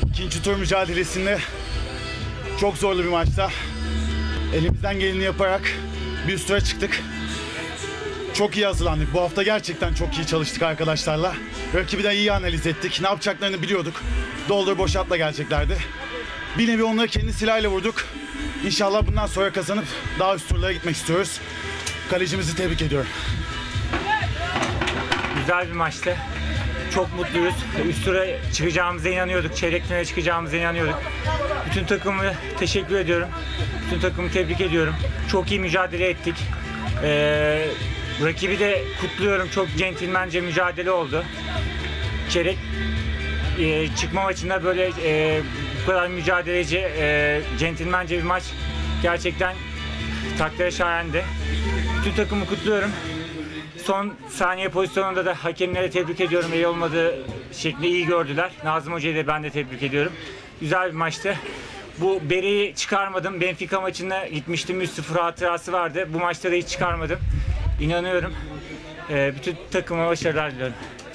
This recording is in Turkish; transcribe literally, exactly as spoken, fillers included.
İkinci tur mücadelesinde çok zorlu bir maçta elimizden geleni yaparak bir üst tura çıktık. Çok iyi hazırlandık. Bu hafta gerçekten çok iyi çalıştık arkadaşlarla. Rakibi de iyi analiz ettik. Ne yapacaklarını biliyorduk. Doldur boşaltla geleceklerdi. Bir nevi onları kendi silahıyla vurduk. İnşallah bundan sonra kazanıp daha üst turlara gitmek istiyoruz. Kalecimizi tebrik ediyorum. Güzel bir maçtı. Çok mutluyuz. Üst tura çıkacağımıza inanıyorduk. Çeyrek finale çıkacağımıza inanıyorduk. Bütün takımı teşekkür ediyorum. Bütün takımı tebrik ediyorum. Çok iyi mücadele ettik. Ee, rakibi de kutluyorum. Çok centilmence mücadele oldu. Çeyrek e, çıkma maçında böyle e, bu kadar mücadeleci, e, centilmence bir maç gerçekten takdire şayandı. Bütün takımı kutluyorum. Son saniye pozisyonunda da hakemlere tebrik ediyorum. İyi olmadığı şekli iyi gördüler. Nazım Hoca'yı da ben de tebrik ediyorum. Güzel bir maçtı. Bu bereyi çıkarmadım. Benfica maçına gitmiştim. üç sıfır hatırası vardı. Bu maçta da hiç çıkarmadım. İnanıyorum. Ee, bütün takıma başarılar diliyorum.